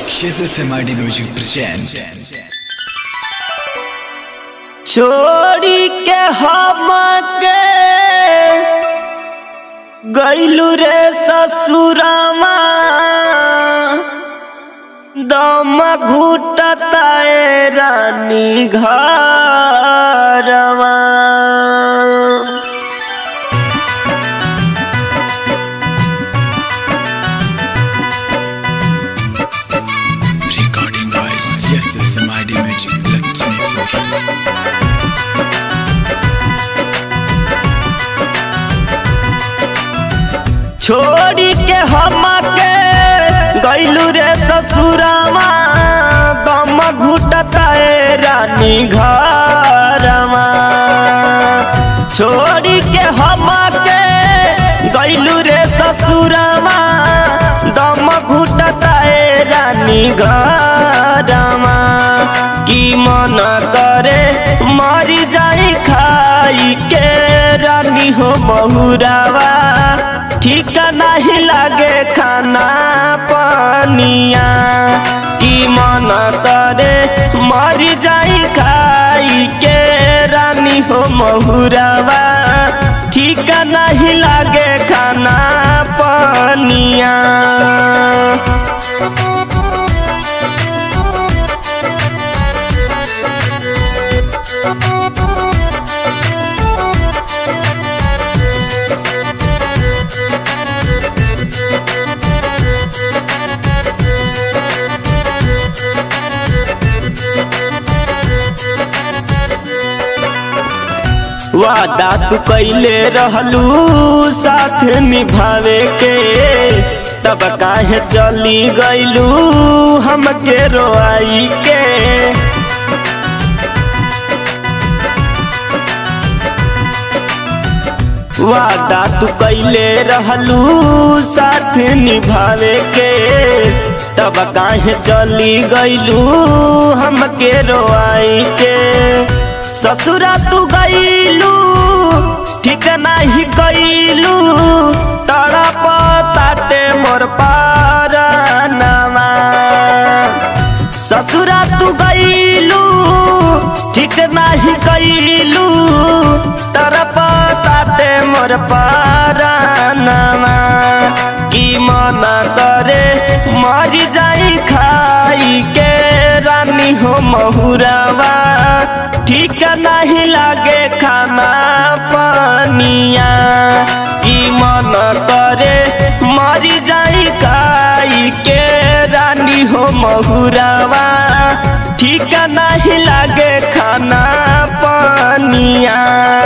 SMID Music present। छोड़ी के हम के गइलू रे ससुरामा दम घुटता ए रानी घरवा। Recording by SMID Music Lakshmipur। छोड़ी के हम के गइलू रे ससुरामा दम घुटता ए रानी घरवा। छोड़ी के हम के गइलू रे ससुरामा दम घुटता ए रानी घरवा। की मन करे मरी जाई खाई के रानी हो महुरावा। ठीक नहीं लागे खाना पनिया की मन करे मरी जाई खाई के रानी हो महुरावा। ठीक नहीं लागे खाना पनिया। वादा तू कैले रहलू साथ निभावे के तब काहे चली गइलू हमके रोआई के। वादा तू कैले रहलू साथ निभावे के तब काहे चली गइलू हमके रोआई के। ससुरा तू गइलू ठीक नहीं गइलू तड़प ताते मोर पारनवा। ससुरा तू गइलू ठीक नहीं गइलू तड़प ताते मोर पारनवा। की मन करे मरी जाई खाई के रानी हो महुरावा। ठीक नहीं लागे खाना पनिया की मन करे मरी जाई खाई के रानी हो महुरावा। ठीक नहीं लागे खाना पनिया।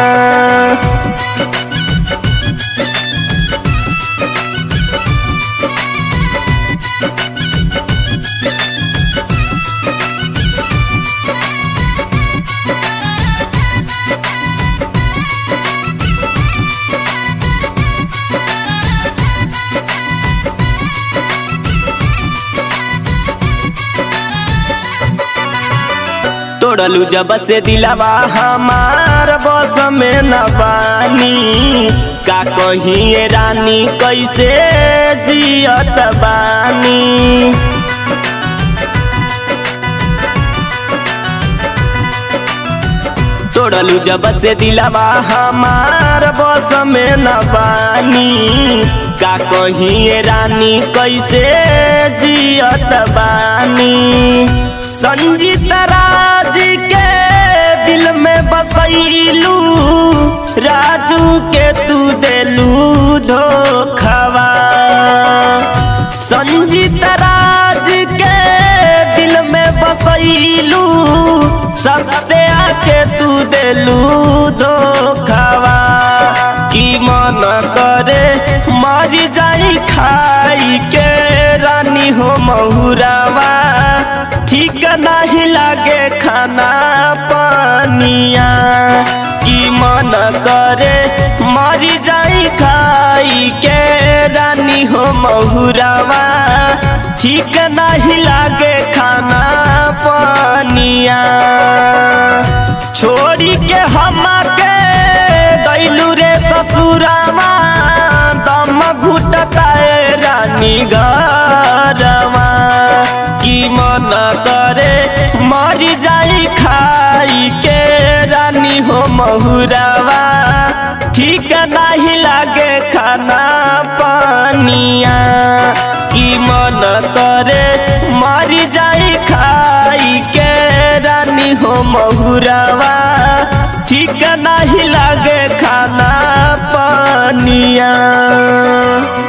तोड़लू जब से दिलावा हमार बस में न बानी। का कहीं रानी कैसे जियत बानी। तोड़लू जब से दिलावा हमार बस में न बानी। का कहीं रानी कैसे जियत बानी। संजीत राज के दिल में बसैलू राजू के तू देलू धोखवा। संजीत राज के दिल में बसैलू सत्या के तू देलू धोखवा। की मन करे मरी जाई खाई के रानी हो महुरावा। ठीक नहीं लागे खाना पनिया की मन करे मरी जाई खाई के रानी हो महुरावा। ठीक नहीं लागे खाना पनिया। छोड़ी के हम के गइलू रे ससुरामा दम घुटता ए रानी घरवा। की मन करे मरी जाई खाई के रानी हो महुरावा ठीक नहीं लागे खाना पानिया की मन करे मरी जाई खाई के रानी हो महुरावा ठीक नहीं लागे खाना पानिया।